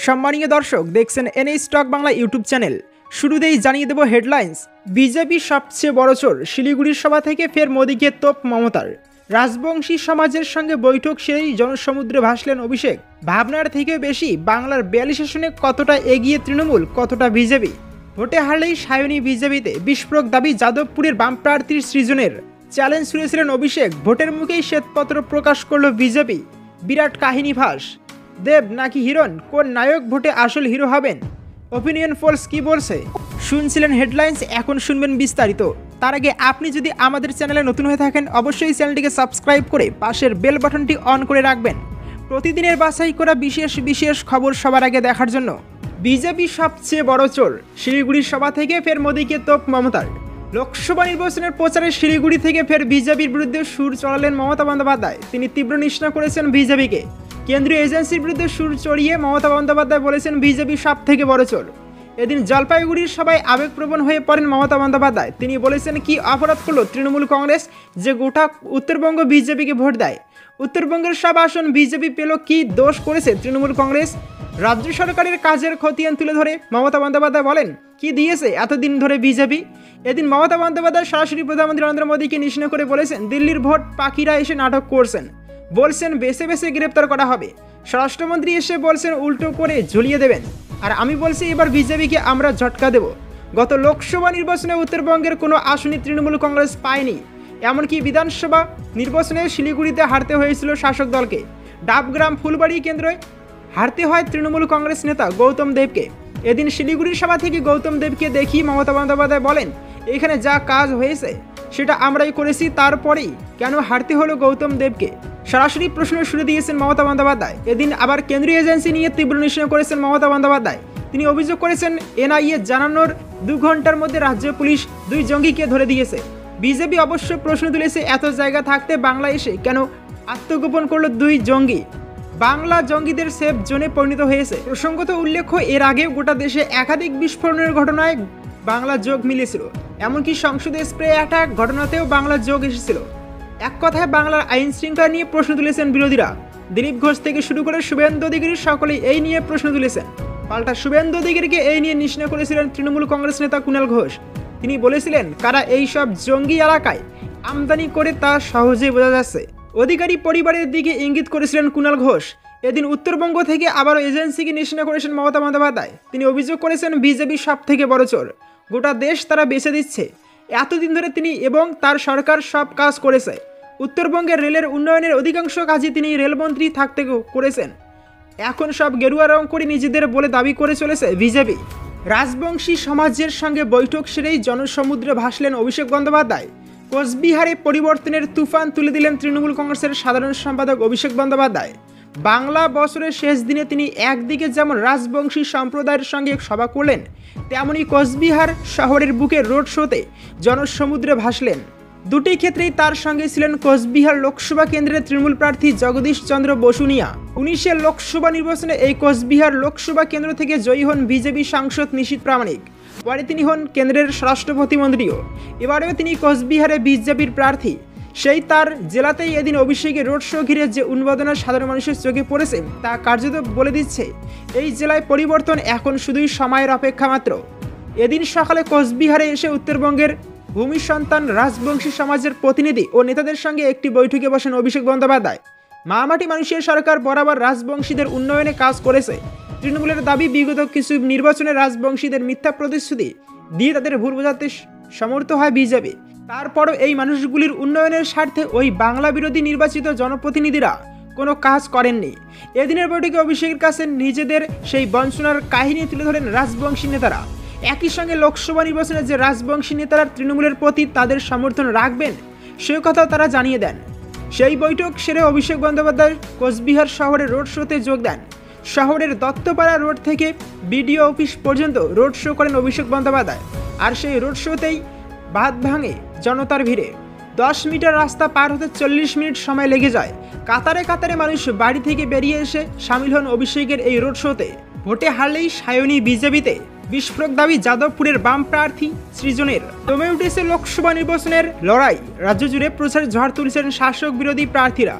সম্মানীয় দর্শক, দেখছেন NA stock Bangla YouTube channel. শুরুতেই জানিয়ে দেব হেডলাইন্স। বিজেপি সবচেয়ে বড় চোর, শিলিগুড়ির সভা থেকে ফের মোদীকে তোপ মমতার। রাজবংশী সমাজের সঙ্গে বৈঠক সেরেই জনসমুদ্রে ভাসলেন অভিষেক। ভাবনার থেকে বেশি বাংলার 42 আসনে কতটা এগিয়ে তৃণমূল, কতটা বিজেপি। ভোটে হারলেই সায়নী বিজেপিতে, বিস্ফোরক দাবি যাদবপুরের বাম প্রার্থীর সৃজনের। চ্যালেঞ্জ ছুড়েছিলেন অভিষেক, ভোটের মুখেই শ্বেতপত্র প্রকাশ করল বিজেপি। বিরাট কাহিনী ফাঁস। দেব নাকি হিরণ, কোন নায়ক ভোটে আসল হিরো হবেন? ওপিনিয়ন পোলস কি বলছে? শুনছিলেন হেডলাইন্স, এখন শুনবেন বিস্তারিত। তার আগে আপনি যদি আমাদের চ্যানেলে নতুন হয়ে থাকেন, অবশ্যই চ্যানেলটিকে সাবস্ক্রাইব করে পাশের বেল বাটনটি অন করে রাখবেন প্রতিদিনের বাছাই করা বিশেষ খবর সবার আগে দেখার জন্য। বিজেপি সবচেয়ে বড় চোর, শিলিগুড়ির সভা থেকে ফের মোদীকে তোপ মমতার। লোকসভা নির্বাচনের প্রচারে শিলিগুড়ি থেকে ফের বিজেপির বিরুদ্ধে সুর চড়ালেন মমতা বন্দ্যোপাধ্যায়। তিনি তীব্র নিশানা করেছেন বিজেপিকে। কেন্দ্রীয় এজেন্সির বিরুদ্ধে সুর চড়িয়ে মমতা বন্দ্যোপাধ্যায় বলেছেন বিজেপি সব থেকে বড় চোর। এদিন জলপাইগুড়ির সভায় আবেগপ্রবণ হয়ে পড়েন মমতা বন্দ্যোপাধ্যায়। তিনি বলেছেন, কি অপরাধ করলো তৃণমূল কংগ্রেস যে গোটা উত্তরবঙ্গ বিজেপিকে ভোট দেয়? উত্তরবঙ্গের সব আসন বিজেপি পেল, কি দোষ করেছে তৃণমূল কংগ্রেস? রাজ্য সরকারের কাজের খতিয়ান তুলে ধরে মমতা বন্দ্যোপাধ্যায় বলেন, কি দিয়েছে এতদিন ধরে বিজেপি? এদিন মমতা বন্দ্যোপাধ্যায় সরাসরি প্রধানমন্ত্রী নরেন্দ্র মোদীকে নিশানা করে বলেছেন, দিল্লির ভোট পাখিরা এসে নাটক করছেন, বলছেন বেছে বেছে গ্রেপ্তার করা হবে। স্বরাষ্ট্রমন্ত্রী এসে বলছেন উল্টো করে ঝুলিয়ে দেবেন, আর আমি বলছি এবার বিজেপিকে আমরা ঝটকা দেব। গত লোকসভা নির্বাচনে উত্তরবঙ্গের কোনো আসনই তৃণমূল কংগ্রেস পায়নি। এমনকি বিধানসভা নির্বাচনে শিলিগুড়িতে হারতে হয়েছিল শাসক দলকে। ডাবগ্রাম ফুলবাড়ি কেন্দ্রে হারতে হয় তৃণমূল কংগ্রেস নেতা গৌতম দেবকে। এদিন শিলিগুড়ির সভা থেকে গৌতম দেবকে দেখি মমতা বন্দ্যোপাধ্যায় বলেন, এখানে যা কাজ হয়েছে সেটা আমরাই করেছি, তারপরেই কেন হারতে হলো গৌতম দেবকে? সরাসরি প্রশ্ন শুরু দিয়েছেন মমতা বন্দ্যোপাধ্যায়। এদিন আবার কেন্দ্রীয় এজেন্সি নিয়ে তীব্র নিশানা করেছেন মমতা বন্দ্যোপাধ্যায়। তিনি অভিযোগ করেছেন, এনআইএ জানানোর 2 ঘন্টার মধ্যে রাজ্য পুলিশ 2 জঙ্গিকে ধরে দিয়েছে। বিজেপি অবশ্য প্রশ্ন তুলেছে, এত জায়গা থাকতে বাংলা এসে কেন আত্মগোপন করলো 2 জঙ্গি? বাংলা জঙ্গিদের সেফ জোনে পরিণত হয়েছে। প্রসঙ্গত উল্লেখ্য, এর আগেও গোটা দেশে একাধিক বিস্ফোরণের ঘটনায় বাংলা যোগ মিলেছিল। এমনকি সংসদে স্প্রে অ্যাটাক ঘটনাতেও বাংলা যোগ এসেছিল। এক কথায় বাংলার আইন শৃঙ্খলা নিয়ে প্রশ্ন তুলেছেন বিরোধীরা। দিলীপ ঘোষ থেকে শুরু করে শুভেন্দু অধিকারী সকলেই এই নিয়ে প্রশ্ন তুলেছেন। পাল্টা শুভেন্দু অধিকারীকে এই নিয়ে নিশানা করেছিলেন তৃণমূল কংগ্রেস নেতা কুণাল ঘোষ। তিনি বলেছিলেন, কারা এই সব জঙ্গি এলাকায় আমদানি করে তা সহজেই বোঝা যাচ্ছে। অধিকারী পরিবারের দিকে ইঙ্গিত করেছিলেন কুণাল ঘোষ। এদিন উত্তরবঙ্গ থেকে আবারও এজেন্সিকে নিশানা করেছেন মমতা বন্দ্যোপাধ্যায়। তিনি অভিযোগ করেছেন, বিজেপি সব থেকে বড় চোর, গোটা দেশ তারা বেছে দিচ্ছে। এতদিন ধরে তিনি এবং তার সরকার সব কাজ করেছে। উত্তরবঙ্গের রেলের উন্নয়নের অধিকাংশ কাজই তিনি রেলমন্ত্রী থাকতে করেছেন। এখন সব গেরুয়া রং করে নিজেদের বলে দাবি করে চলেছে বিজেপি। রাজবংশী সমাজের সঙ্গে বৈঠক সেরেই জনসমুদ্রে ভাসলেন অভিষেক বন্দ্যোপাধ্যায়। কোচবিহারে পরিবর্তনের তুফান তুলে দিলেন তৃণমূল কংগ্রেসের সাধারণ সম্পাদক অভিষেক বন্দ্যোপাধ্যায়। বাংলা বছরের শেষ দিনে তিনি একদিকে যেমন রাজবংশী সম্প্রদায়ের সঙ্গে সভা করলেন, তেমনি কোচবিহার শহরের বুকে রোড শোতে জনসমুদ্রে ভাসলেন। দুটি ক্ষেত্রেই তার সঙ্গে ছিলেন কোচবিহার লোকসভা কেন্দ্রের তৃণমূল প্রার্থী জগদীশ চন্দ্র বসুনিয়া। 19 লোকসভা নির্বাচনে এই কোচবিহার লোকসভা কেন্দ্র থেকে জয়ী হন বিজেপি সাংসদ নিশীথ প্রামাণিক। পরে তিনি হন কেন্দ্রের স্বরাষ্ট্র প্রতিমন্ত্রীও। এবারেও তিনি কোচবিহারে বিজেপির প্রার্থী। সেই তার জেলাতেই এদিন অভিষেকের রোড শো ঘিরে যে উন্মাদনা সাধারণ মানুষের চোখে পড়েছে, তা কার্যত বলে দিচ্ছে এই জেলায় পরিবর্তন এখন শুধুই সময়ের অপেক্ষা মাত্র। এদিন সকালে কোচবিহারে এসে উত্তরবঙ্গের ভূমি সন্তান রাজবংশী সমাজের প্রতিনিধি ও নেতাদের সঙ্গে একটি বৈঠকে বসেন অভিষেক বন্দ্যোপাধ্যায়। মামাটি মানুষের সরকার বরাবর রাজবংশীদের উন্নয়নে কাজ করেছে। তৃণমূলের দাবি, বিগত কিছু নির্বাচনে রাজবংশীদের মিথ্যা প্রতিশ্রুতি দিয়ে তাদের ভুল বোঝাতে সমর্থ হয় বিজেপি। তারপরও এই মানুষগুলির উন্নয়নের স্বার্থে ওই বাংলা বিরোধী নির্বাচিত জনপ্রতিনিধিরা কোনো কাজ করেননি। এদিনের বৈঠকে অভিষেকের কাছে নিজেদের সেই বঞ্চনার কাহিনী তুলে ধরেন রাজবংশী নেতারা। একই সঙ্গে লোকসভা নির্বাচনে যে রাজবংশী নেতারা তৃণমূলের প্রতি তাদের সমর্থন রাখবেন, সে কথাও তারা জানিয়ে দেন। সেই বৈঠক সেরে অভিষেক বন্দ্যোপাধ্যায় কোচবিহার শহরে রোড শোতে যোগ দেন। শহরের দত্তপাড়া রোড থেকে বিডিও অফিস পর্যন্ত রোড শো করেন অভিষেক বন্দ্যোপাধ্যায়। আর সেই রোড শোতেই বাঁধ ভাঙে জনতার ভিড়ে। 10 মিটার রাস্তা পার হতে 40 মিনিট সময় লেগে যায়। কাতারে কাতারে মানুষ বাড়ি থেকে বেরিয়ে এসে সামিল হন অভিষেকের এই রোড শোতে। ভোটে হারলেই সায়নী বিজেপিতে, বিস্ফোরক দাবি যাদবপুরের বাম প্রার্থী সৃজনের। জমে উঠেছে লোকসভা নির্বাচনের লড়াই। রাজ্য জুড়ে প্রচার ঝড় তুলছেন শাসক বিরোধী প্রার্থীরা।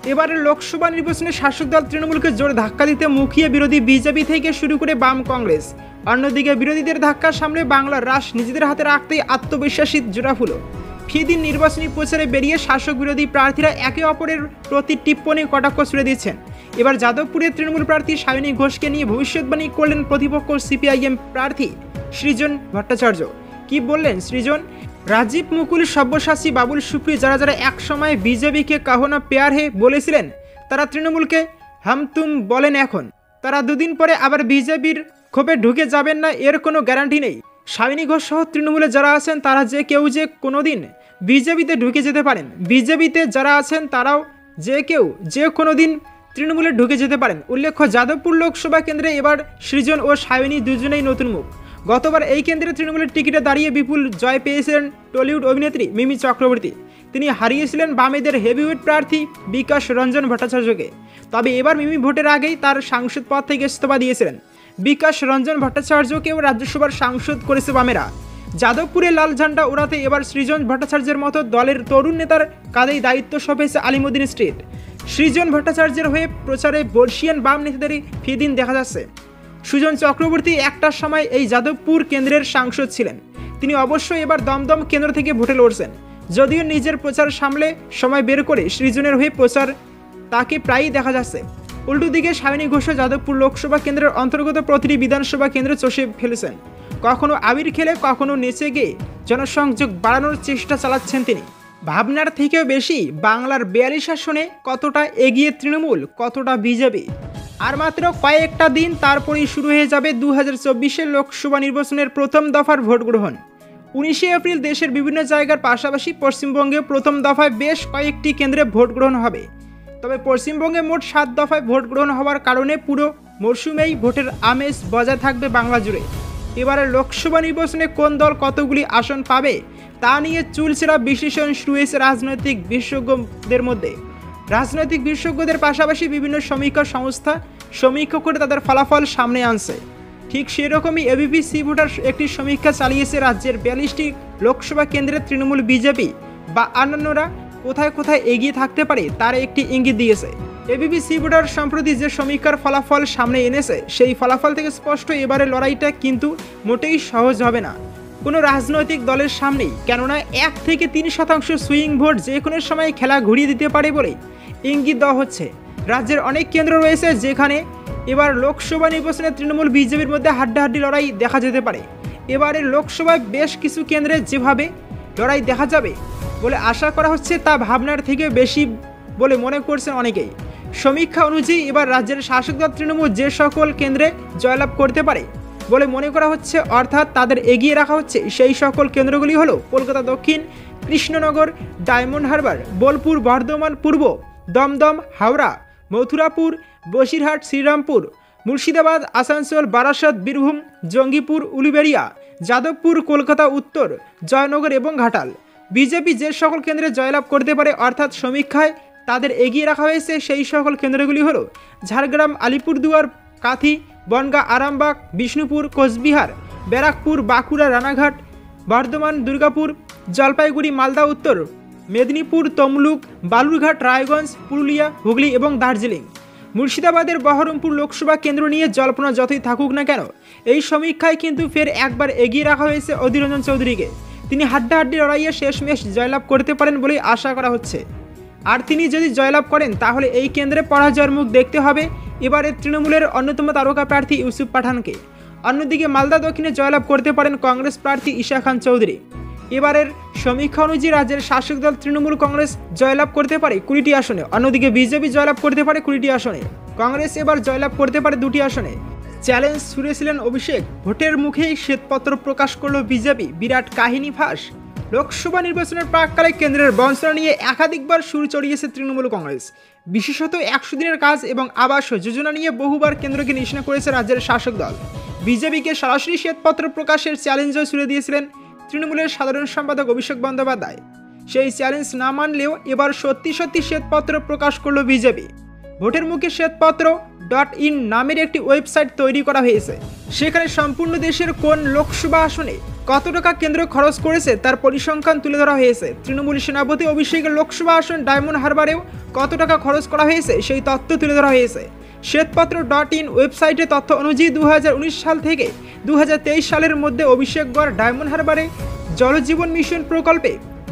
এবারের লোকসভা নির্বাচনে শাসক দল তৃণমূলকে জোরে ধাক্কা দিতে মুখিয়ে বিরোধী বিজেপি থেকে শুরু করে বাম কংগ্রেস। অন্যদিকে বিরোধীদের ধাক্কা সামলে বাংলার রাশ নিজেদের হাতে রাখতেই আত্মবিশ্বাসী জোড়াফুলো। ফিদিন নির্বাচনী প্রচারে বেরিয়ে শাসক বিরোধী প্রার্থীরা একে অপরের প্রতি টিপ্পণী কটাক্ষ ছুড়ে দিচ্ছেন। এবার যাদবপুরের তৃণমূল প্রার্থী সায়নী ঘোষকে নিয়ে ভবিষ্যৎবাণী করলেন প্রতিপক্ষ সিপিআইএম প্রার্থী সৃজন ভট্টাচার্য। কি বললেন সৃজন? রাজীব মুকুল, সব্যসাচী, বাবুল সুপ্রিয় যারা যারা একসময় বিজেপিকে কাহনা পেয়ার হে বলেছিলেন, তারা তৃণমূলকে হাম তুম বলেন এখন। তারা দুদিন পরে আবার বিজেপির ক্ষোভে ঢুকে যাবেন না এর কোনো গ্যারান্টি নেই। সায়নী ঘোষ সহ তৃণমূলে যারা আছেন তারা যে কেউ যে কোনোদিন বিজেপিতে ঢুকে যেতে পারেন। বিজেপিতে যারা আছেন তারাও যে কেউ যে কোনোদিন তৃণমূলে ঢুকে যেতে পারেন। উল্লেখ্য, যাদবপুর লোকসভা কেন্দ্রে এবার সৃজন ও সায়নী দুজনেই নতুন মুখ। গতবার এই কেন্দ্রে তৃণমূলের টিকিটে দাঁড়িয়ে বিপুল জয় পেয়েছিলেন টলিউড অভিনেত্রী মিমি চক্রবর্তী। তিনি হারিয়েছিলেন বামেদের হেভিওয়েট প্রার্থী বিকাশ রঞ্জন ভট্টাচার্যকে। তবে এবার মিমি ভোটের আগেই তার সাংসদ পদ থেকে ইস্তফা দিয়েছিলেন। বিকাশ রঞ্জন ভট্টাচার্যকেও রাজ্যসভার সাংসদ করেছে বামেরা। যাদবপুরে লাল ঝান্ডা ওড়াতে এবার সৃজন ভট্টাচার্যের মতো দলের তরুণ নেতার কাঁধেই দায়িত্ব সঁপেছে আলিমুদ্দিন স্ট্রিট। সৃজন ভট্টাচার্যের হয়ে প্রচারে বর্ষিয়ান বাম নেতাদেরই ফিদিন দেখা যাচ্ছে। সুজন চক্রবর্তী একটার সময় এই যাদবপুর কেন্দ্রের সাংসদ ছিলেন। তিনি অবশ্যই এবার দমদম কেন্দ্র থেকে ভোটে লড়ছেন। যদিও নিজের প্রচার সামলে সময় বের করে সৃজনের হয়ে প্রচার তাকে প্রায়ই দেখা যাচ্ছে। উল্টো দিকে সায়নী ঘোষ যাদবপুর লোকসভা কেন্দ্রের অন্তর্গত প্রতিটি বিধানসভা কেন্দ্রে চষে ফেলেছেন। কখনো আবির খেলে, কখনো নেচে গিয়ে জনসংযোগ বাড়ানোর চেষ্টা চালাচ্ছেন তিনি। ভাবনার থেকেও বেশি বাংলার 42 আসনে কতটা এগিয়ে তৃণমূল, কতটা বিজেপি। আর মাত্র কয়েকটা দিন তারপরেই শুরু হয়ে যাবে 2024 লোকসভা নির্বাচনের প্রথম দফার ভোট গ্রহণ। 19 এপ্রিল দেশের বিভিন্ন জায়গার পাশাপাশি পশ্চিমবঙ্গে প্রথম দফায় বেশ কয়েকটি কেন্দ্রে ভোট গ্রহণ হবে। তবে পশ্চিমবঙ্গে মোট 7 দফায় ভোট গ্রহণ হওয়ার কারণে পুরো মরশুমেই ভোটের আমেজ বজায় থাকবে বাংলা জুড়ে। এবারে লোকসভা নির্বাচনে কোন দল কতগুলি আসন পাবে তা নিয়ে চুলচেরা বিশ্লেষণ শুরু হয়েছে রাজনৈতিক বিশেষজ্ঞদের মধ্যে। রাজনৈতিক বিশেষজ্ঞদের পাশাপাশি বিভিন্ন সমীক্ষা সংস্থা সমীক্ষা করে তাদের ফলাফল সামনে আনছে। ঠিক সেরকমই এবিপি সি ভোটার একটি সমীক্ষা চালিয়েছে রাজ্যের 42টি লোকসভা কেন্দ্রে তৃণমূল, বিজেপি বা অন্যান্যরা কোথায় কোথায় এগিয়ে থাকতে পারে তার একটি ইঙ্গিত দিয়েছে। এবিপি সি ভোটার সম্প্রতি যে সমীক্ষার ফলাফল সামনে এনেছে সেই ফলাফল থেকে স্পষ্ট এবারে লড়াইটা কিন্তু মোটেই সহজ হবে না কোনো রাজনৈতিক দলের সামনেই। কেননা 1 থেকে 3% সুইং ভোট যে কোনো সময় খেলা ঘুরিয়ে দিতে পারে বলেই ইঙ্গিত দেওয়া হচ্ছে। রাজ্যের অনেক কেন্দ্র রয়েছে যেখানে এবার লোকসভা নির্বাচনে তৃণমূল, বিজেপির মধ্যে হাড্ডাহাড্ডি লড়াই দেখা যেতে পারে। এবারের লোকসভায় বেশ কিছু কেন্দ্রে যেভাবে লড়াই দেখা যাবে বলে আশা করা হচ্ছে তা ভাবনার থেকে বেশি বলে মনে করছেন অনেকেই। সমীক্ষা অনুযায়ী এবার রাজ্যের শাসক দল তৃণমূল যে সকল কেন্দ্রে জয়লাভ করতে পারে বলে মনে করা হচ্ছে, অর্থাৎ তাদের এগিয়ে রাখা হচ্ছে, সেই সকল কেন্দ্রগুলি হলো কলকাতা দক্ষিণ, কৃষ্ণনগর, ডায়মন্ড হারবার, বোলপুর, বর্ধমান পূর্ব, দমদম, হাওড়া, মথুরাপুর, বসিরহাট, শ্রীরামপুর, মুর্শিদাবাদ, আসানসোল, বারাসত, বীরভূম, জঙ্গিপুর, উলুবেড়িয়া, যাদবপুর, কলকাতা উত্তর, জয়নগর এবং ঘাটাল। বিজেপি যে সকল কেন্দ্রে জয়লাভ করতে পারে অর্থাৎ সমীক্ষায় তাদের এগিয়ে রাখা হয়েছে সেই সকল কেন্দ্রগুলি হলো ঝাড়গ্রাম, আলিপুরদুয়ার, কাঁথি, বনগাঁ, আরামবাগ, বিষ্ণুপুর, কোচবিহার, ব্যারাকপুর, বাঁকুড়া, রানাঘাট, বর্ধমান, দুর্গাপুর, জলপাইগুড়ি, মালদা উত্তর, মেদিনীপুর, তমলুক, বালুরঘাট, রায়গঞ্জ, পুরুলিয়া, হুগলি এবং দার্জিলিং। মুর্শিদাবাদের বহরমপুর লোকসভা কেন্দ্র নিয়ে জল্পনা যতই থাকুক না কেন এই সমীক্ষায় কিন্তু ফের একবার এগিয়ে রাখা হয়েছে অধীর রঞ্জন চৌধুরীকে। তিনি হাড্ডাহাড্ডি লড়াইয়ে শেষমেশ জয়লাভ করতে পারেন বলেই আশা করা হচ্ছে। আর তিনি যদি জয়লাভ করেন তাহলে এই কেন্দ্রে পরাজয়ের মুখ দেখতে হবে এবারে তৃণমূলের অন্যতম তারকা প্রার্থী ইউসুফ পাঠানকে। অন্যদিকে মালদা দক্ষিণে জয়লাভ করতে পারেন কংগ্রেস প্রার্থী ঈশা খান চৌধুরী। এবারের সমীক্ষা অনুযায়ী রাজ্যের শাসক দল তৃণমূল কংগ্রেস জয়লাভ করতে পারে 20টি আসনে, অন্যদিকে বিজেপি জয়লাভ করতে পারে 20টি আসনে। কংগ্রেস এবার জয়লাভ করতে পারে 2টি আসনে। চ্যালেঞ্জ ছুড়েছিলেন অভিষেক, ভোটের মুখেই শ্বেতপত্র প্রকাশ করল বিজেপি, বিরাট কাহিনী ফাঁস। লোকসভা নির্বাচনের প্রাককালে কেন্দ্রের বঞ্চনা নিয়ে একাধিকবার সুর চড়িয়েছে তৃণমূল কংগ্রেস। বিশেষত 100 দিনের কাজ এবং আবাস যোজনা নিয়ে বহুবার কেন্দ্রকে নিশানা করেছে রাজ্যের শাসক দল। বিজেপিকে সরাসরি শ্বেতপত্র প্রকাশের চ্যালেঞ্জও ছুড়ে দিয়েছিলেন তৃণমূলের সাধারণ সম্পাদক অভিষেক বন্দ্যোপাধ্যায়। সেই চ্যালেঞ্জ না মানলেও এবার সত্যি সত্যি শ্বেতপত্র প্রকাশ করল বিজেপি। ভোটের মুখে শ্বেতপত্র.in নামের একটি ওয়েবসাইট তৈরি করা হয়েছে। সেখানে সম্পূর্ণ দেশের কোন লোকসভা আসনে কত টাকা কেন্দ্র খরচ করেছে তার পরিসংখ্যান তুলে ধরা হয়েছে। তৃণমূল সেনাপতি অভিষেকের লোকসভা আসন ডায়মন্ড হারবারেও কত টাকা খরচ করা হয়েছে সেই তথ্য তুলে ধরা হয়েছে। শ্বেতপত্র.in ওয়েবসাইটে তথ্য অনুযায়ী 2019 সাল থেকে 2023 সালের মধ্যে অভিষেক গড় ডায়মন্ড হারবারে জলজীবন মিশন প্রকল্পে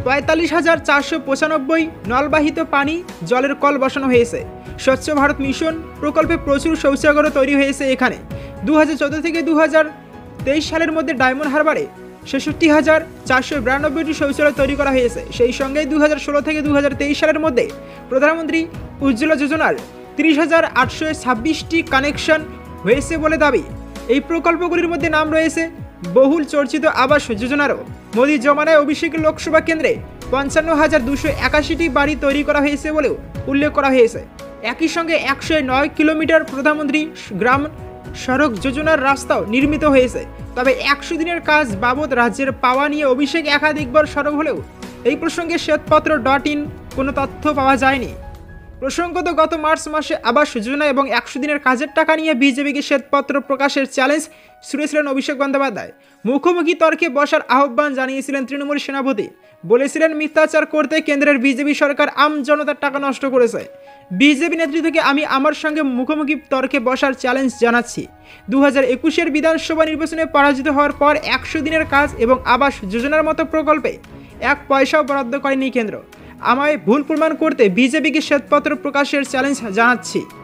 45,495 নলবাহিত পানি জলের কল বসানো হয়েছে। স্বচ্ছ ভারত মিশন প্রকল্পে প্রচুর শৌচাগারও তৈরি হয়েছে এখানে। 2014 থেকে 2023 সালের মধ্যে ডায়মন্ড হারবারে 66,492টি শৌচালয় তৈরি করা হয়েছে। সেই সঙ্গে 2016 থেকে 2023 সালের মধ্যে প্রধানমন্ত্রী উজ্জ্বলা যোজনার 30,826টি কানেকশন হয়েছে বলে দাবি। এই প্রকল্পগুলির মধ্যে নাম রয়েছে বহুল চর্চিত আবাস যোজনারও। মোদী জমানায় অভিষেক লোকসভা কেন্দ্রে 55,281টি বাড়ি তৈরি করা হয়েছে বলেও উল্লেখ করা হয়েছে। একই সঙ্গে 109 কিলোমিটার প্রধানমন্ত্রী গ্রাম সড়ক যোজনার রাস্তাও নির্মিত হয়েছে। তবে 100 দিনের কাজ বাবদ রাজ্যের পাওয়া নিয়ে অভিষেক একাধিকবার সরব হলেও এই প্রসঙ্গে শ্বেতপত্র.in কোনো তথ্য পাওয়া যায়নি। প্রসঙ্গত গত মার্চ মাসে আবাস যোজনা এবং 100 দিনের কাজের টাকা নিয়ে বিজেপিকে শ্বেতপত্র প্রকাশের চ্যালেঞ্জ ছুড়েছিলেন অভিষেক বন্দ্যোপাধ্যায়। মুখোমুখি তর্কে বসার আহ্বান জানিয়েছিলেন তৃণমূল সেনাপতি। বলেছিলেন মিথ্যাচার করতে কেন্দ্রের বিজেপি সরকার আম জনতার টাকা নষ্ট করেছে। বিজেপি নেতৃত্বকে আমি আমার সঙ্গে মুখোমুখি তর্কে বসার চ্যালেঞ্জ জানাচ্ছি। 2021-এর বিধানসভা নির্বাচনে পরাজিত হওয়ার পর 100 দিনের কাজ এবং আবাস যোজনার মতো প্রকল্পে 1 পয়সাও বরাদ্দ করেনি কেন্দ্র। আমায় ভুল প্রমাণ করতে বিজেপিকে শ্বেতপত্র প্রকাশের চ্যালেঞ্জ জানাচ্ছি।